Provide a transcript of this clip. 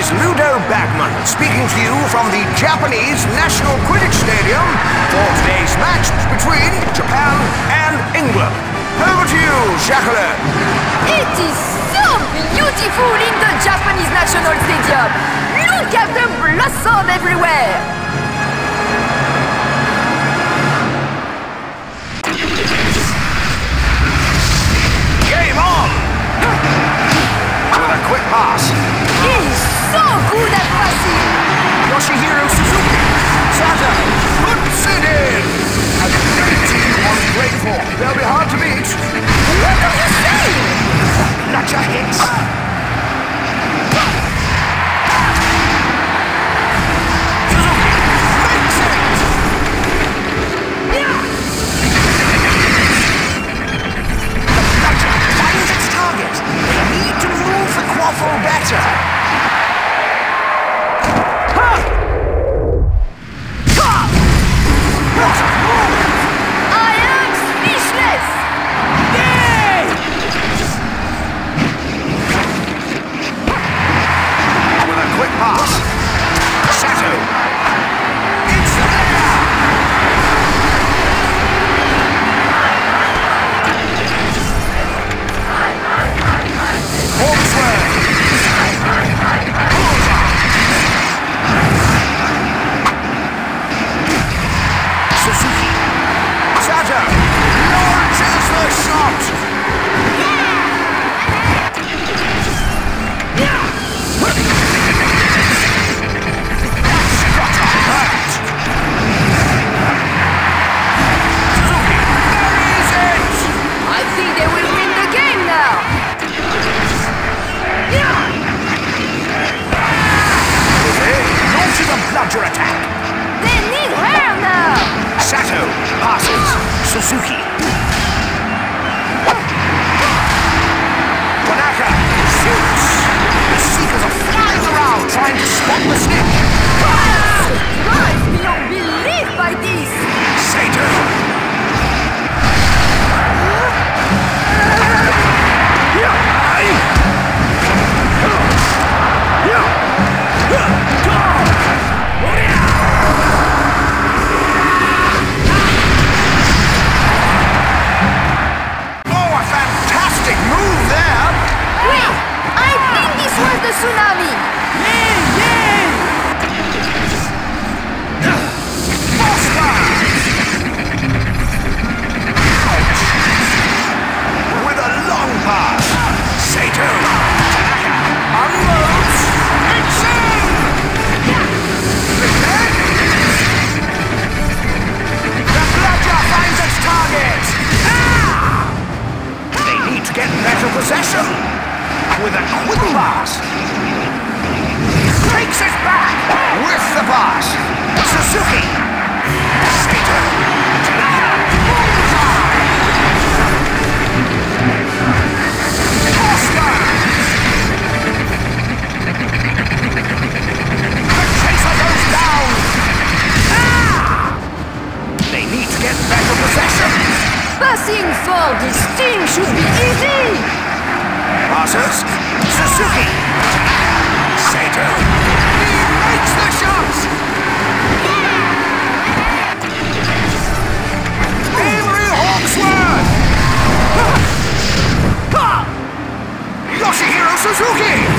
is Ludo Bagman, speaking to you from the Japanese National Quidditch Stadium for today's match between Japan and England. Over to you, Jacqueline. It is so beautiful in the Japanese National Stadium. Look at the blossom everywhere. Game on! With a quick pass. He's so good at passing. Yoshihiro Suzuki. Sato puts it in. And the Quidditch team on great form. They'll be hard to beat. What are you saying? Nutcha hits. Suzuki makes it. The Nutcha finds its target. They need to move the quaffle better. I am speechless. With a quick pass. Sato. It's there. Hawksworth. Suzuki. Sato launches the shot. That's got to hurt. Suzuki buries it. I think they will win the game now. Launches a bludger attack. They need her now. Sato passes. Suzuki. Wanaka shoots. The Seekers are flying around trying to spot the snitch. Surprised beyond belief by this. Sato. Oh, a fantastic move there. Wait, I think this was the tsunami. Oscar! With a long pass. Sato. Tanaka unloads. It's in! The bludger finds its target. They need to get better possession. With a quick pass. Takes it back with the pass. Suzuki. Sato. Tanaka. Oscar. The chaser goes down. They need to get better possession. Passing for this team should be easy. Passes. Suzuki. Sato. He makes the shot. Henry Hawksworth. Yoshihiro Suzuki.